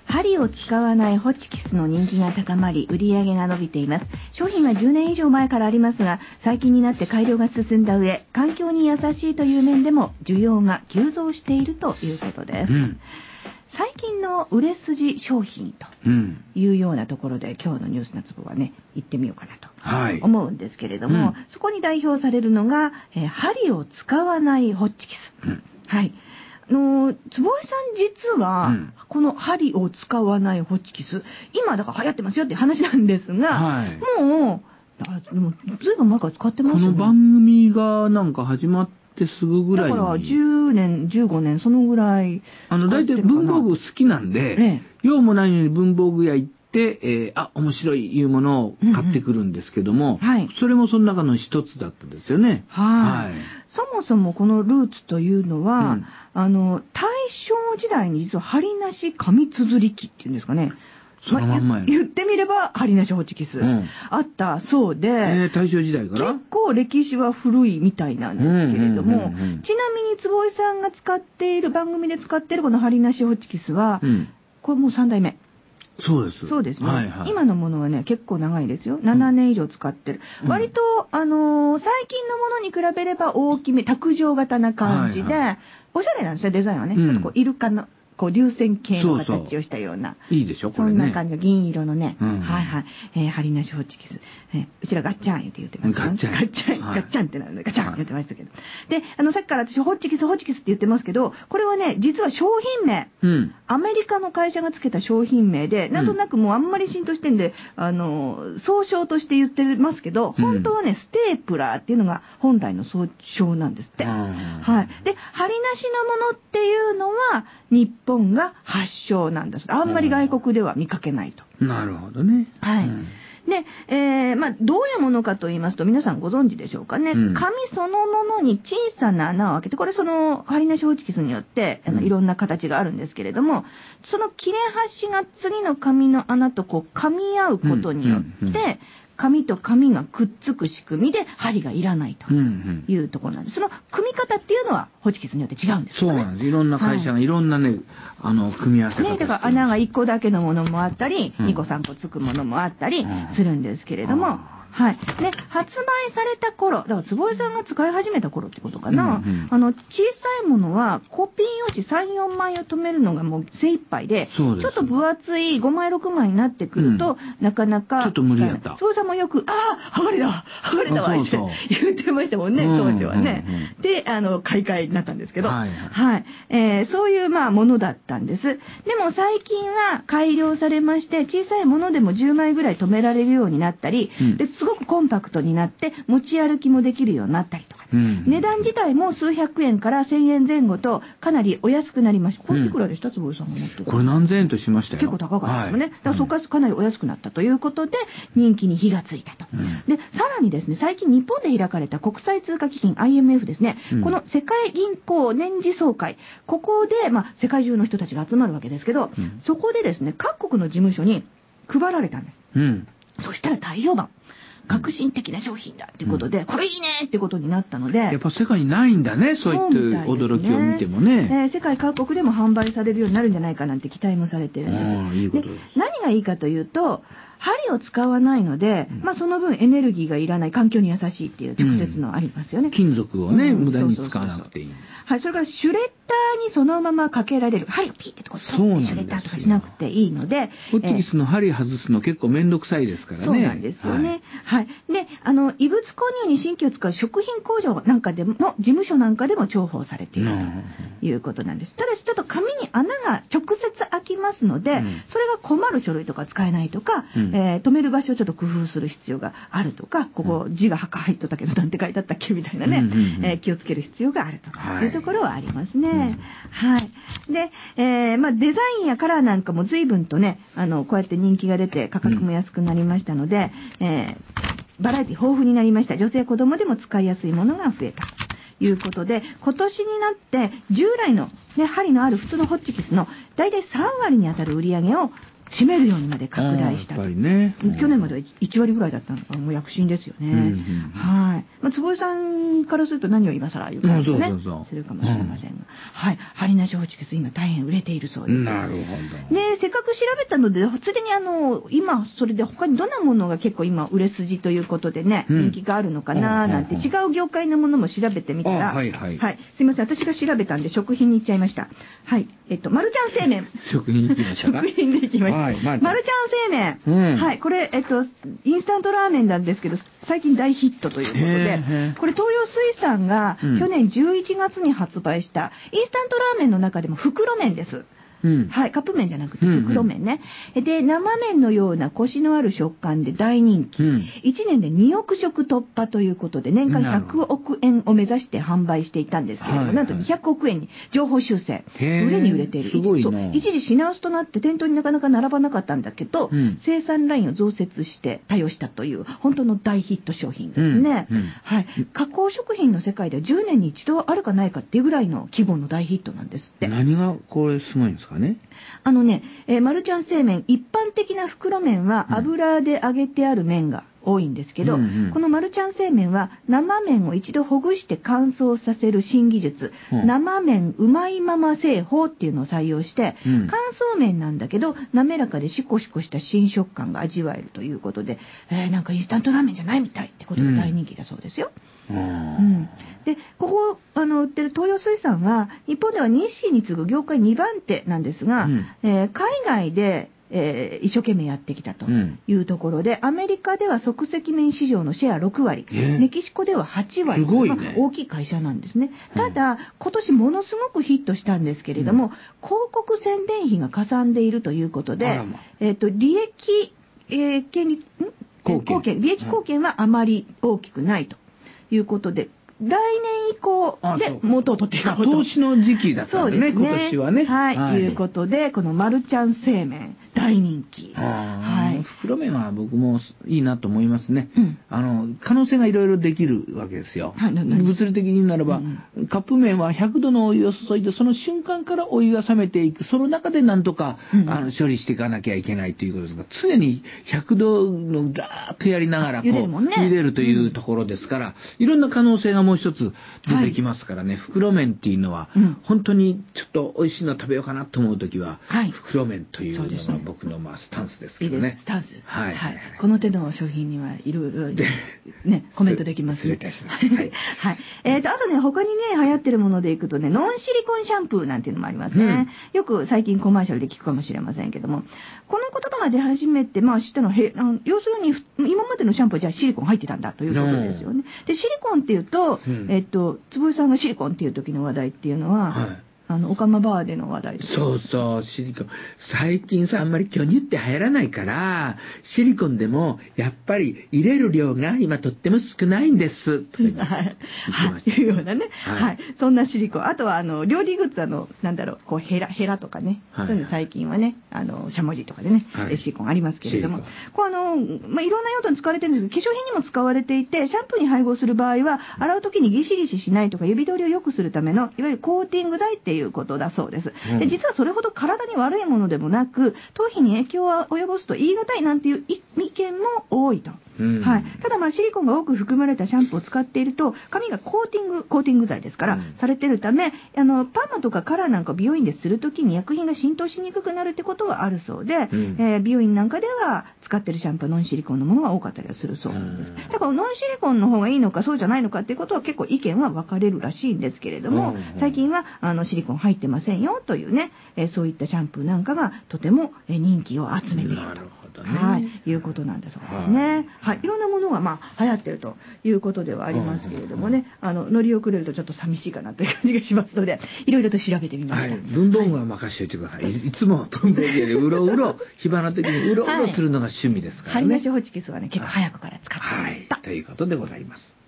針を使わないホチキスの人気が高まり、売り上げが伸びています。商品は10年以上前からありますが、最近になって改良が進んだ上、環境に優しいという面でも需要が急増しているということです。最近の売れ筋商品というようなところで、今日のニュースなつぼはね、行ってみようかなと思うんですけれども、そこに代表されるのが、針を使わないホチキス。はい。坪井さん実は、この針を使わないホチキス、今だから流行ってますよっていう話なんですが、もう、でもずいぶん前から使ってますよね。 この番組がなんか始まってすぐぐらいに。 だから10年、15年、そのぐらい。 大体文房具好きなんで、用もないのに文房具屋行って、面白いいうものを買ってくるんですけども、それもその中の一つだったんですよね。 そもそもこのルーツというのは、大正時代に実は針なし紙綴り機っていうんですかね。言ってみれば針なしホチキスあったそうで、 大正時代から結構歴史は古いみたいなんですけれども、ちなみに坪井さんが使っている、番組で使っているこの針なしホチキスは、これもう3代目。 そうです。 そうですね。今のものはね、結構長いですよ。7年以上使ってる。割と、最近のものに比べれば大きめ、卓上型な感じで、おしゃれなんですよ、デザインはね。ちょっとこう、イルカの、こう流線形の形をしたような。 いいでしょ、これね。 そんな感じの銀色のね。針なしホチキス。うちらガッチャンって言ってますけど、ガッチャンってなるんで、ガチャンって言ってましたけど。で、さっきから私、ホチキスって言ってますけど、これはね、実は商品名。アメリカの会社がつけた商品名で、なんとなくもうあんまり浸透してんで、総称として言ってますけど、本当はね、ステープラーっていうのが本来の総称なんですって。で、針なしのものっていうのは、日本が発祥なんです。あんまり外国では見かけないと。 なるほどね。 で、どういうものかと言いますと、皆さんご存知でしょうかね。紙そのものに小さな穴を開けて、これその針なしホチキスによって、いろんな形があるんですけれども、その切れ端が次の紙の穴とこう噛み合うことによって、紙と紙がくっつく仕組みで針がいらないというところなんです。その組み方っていうのはホチキスによって違うんですよね。 そうなんです。いろんな会社がいろんなね、組み合わせ方ね、だから穴が1個だけのものもあったり、2個3個つくものもあったりするんですけれども、で、発売された頃、だから坪井さんが使い始めた頃ってことかな。小さいものはコピー用紙3、4枚を止めるのがもう精一杯で、ちょっと分厚い5枚、6枚になってくると、なかなか。 ちょっと無理やった。 坪井さんもよく、剥がれたわって言ってましたもんね、当時はね。で、買い替えになったんですけど、そういうものだったんです。でも最近は改良されまして、小さいものでも10枚ぐらい止められるようになったり、すごくコンパクトになって持ち歩きもできるようになったりとか、値段自体も数百円から1000円前後とかなりお安くなりました。これいくらでした、坪井さんが持ってる？ これ何千円としましたよ。 結構高かったですよね。だからそこからかなりお安くなったということで人気に火がついたと。で、さらにですね、最近日本で開かれた国際通貨基金 IMF ですね、この世界銀行年次総会、ここで世界中の人たちが集まるわけですけど、そこでですね、各国の事務所に配られたんです。そしたら大評判。革新的な商品だっていうことで、これいいねってことになったので、やっぱ世界にないんだね、そういった驚きを見てもね。 世界各国でも販売されるようになるんじゃないかなんて期待もされてるんです。 いいことです。 何がいいかというと、針を使わないので、その分エネルギーがいらない、環境に優しいっていう直接のありますよね。 金属をね、無駄に使わなくていい。 それからシュレッダーにそのままかけられる。針をピッてこう、シュレッダーとかしなくていいので。 ホチキスの針外すの結構めんどくさいですからね。 そうなんですよね。で、異物購入に新規を使う食品工場なんかでも、事務所なんかでも重宝されているということなんです。ただしちょっと紙に穴が直接開きますので、それが困る書類とか使えないとか、止める場所をちょっと工夫する必要があるとか、ここ字が入っとったけどなんて書いてあったっけみたいなね、気をつける必要があるというところはありますね。で、デザインやカラーなんかも随分とね、こうやって人気が出て価格も安くなりましたので、バラエティ豊富になりました。女性子供でも使いやすいものが増えたということで、今年になって従来の、針のある普通のホチキスの大体3割に当たる売り上げを占めるようにまで拡大したと。去年までは1割ぐらいだったのがもう躍進ですよね。坪井さんからすると何を今更言うかするかもしれませんが、針なしホチキス今大変売れているそうです。 なるほど。 で、 せっかく調べたので、ついでに今、それで他にどんなものが結構今、売れ筋ということでね、人気があるのかななんて、違う業界のものも調べてみたら、はい、すいません、私が調べたんで、食品に行っちゃいました。はい、マルちゃん製麺。 食品に行きましたか？ 食品で行きました。マルちゃん製麺。はい、これ、インスタントラーメンなんですけど、最近大ヒットということで、これ、東洋水産が去年11月に発売したインスタントラーメンの中でも袋麺です。はい、カップ麺じゃなくて袋麺ね。で、生麺のようなコシのある食感で大人気。1年で2億食突破ということで、年間100億円を目指して販売していたんですけれども、なんと200億円に情報修正。売れに売れている。一時品薄となって店頭になかなか並ばなかったんだけど、生産ラインを増設して対応したという、本当の大ヒット商品ですね。はい。加工食品の世界では10年に一度あるかないかっていうぐらいの規模の大ヒットなんですって。 何がこれすごいんですかね。 マルちゃん製麺、一般的な袋麺は油で揚げてある麺が多いんですけど、このマルちゃん製麺は生麺を一度ほぐして乾燥させる新技術、生麺うまいまま製法っていうのを採用して、乾燥麺なんだけど滑らかでシコシコした新食感が味わえるということで、なんかインスタントラーメンじゃないみたいってことで大人気だそうですよ。で、ここ売ってる東洋水産は日本では日清に次ぐ業界2番手なんですが、海外で一生懸命やってきたというところで、アメリカでは即席麺市場のシェア6割、メキシコでは8割、大きい会社なんですね。ただ、今年ものすごくヒットしたんですけれども、広告宣伝費がかさんでいるということで、利益貢献はあまり大きくないということで、来年以降で元を取っていこうと。 投資の時期だったんですね、今年はね。 はい、いうことで、このマルちゃん製麺、大人気。 袋麺は僕もいいなと思いますね。可能性がいろいろできるわけですよ。物理的にならば、カップ麺は100度のお湯を注いで、その瞬間からお湯が冷めていく。その中でなんとか処理していかなきゃいけないということですが、常に100度のザーッとやりながら茹でるというところですから、いろんな可能性がもう一つ出てきますからね。袋麺っていうのは、本当にちょっと美味しいの食べようかなと思うときは、袋麺というのが僕のスタンスですけどね。 スタンスです。はい。この手の商品にはいろいろね、コメントできます。 失礼いたします。はい。 あとね、他にね、流行ってるものでいくとね、ノンシリコンシャンプーなんていうのもありますね。よく最近コマーシャルで聞くかもしれませんけども、この言葉が出始めて、知ったのは、要するに、今までのシャンプーはじゃあシリコン入ってたんだということですよね。で、シリコンっていうと、坪井さんがシリコンっていう時の話題っていうのは、オカマバーでの話題です。 そうそう、シリコン。最近さ、あんまり巨乳って流行らないから、シリコンでも、やっぱり入れる量が今とっても少ないんです。というようなね。はい。そんなシリコン。あとは、料理グッズなんだろう、こう、ヘラとかね。そういうの最近はね、しゃもじとかでね、シリコンありますけれども。こういろんな用途に使われてるんですけど、化粧品にも使われていて、シャンプーに配合する場合は、洗う時にギシギシしないとか、指通りを良くするための、いわゆるコーティング剤っていうことだそうです。で、実はそれほど体に悪いものでもなく、頭皮に影響を及ぼすと言い難いなんていう意見も多いと。ただシリコンが多く含まれたシャンプーを使っていると、髪がコーティング剤ですから、されてるため、パーマとかカラーなんかを美容院でするときに薬品が浸透しにくくなるってことはあるそうで、美容院なんかでは使ってるシャンプーはノンシリコンのものが多かったりはするそうなんです。だからノンシリコンの方がいいのかそうじゃないのかっていうことは結構意見は分かれるらしいんですけれども、最近はシリコン入ってませんよというね、そういったシャンプーなんかがとても人気を集めていると。いうことなんだそうですね。いろんなものが流行っているということではありますけれどもね、乗り遅れるとちょっと寂しいかなという感じがしますので、いろいろと調べてみました。 文房具は任せておいてください。いつも文房具よりうろうろ、火花的にうろうろするのが趣味ですからね。 ハリナシホチキスはね、結構早くから使ってました。 ということでございます。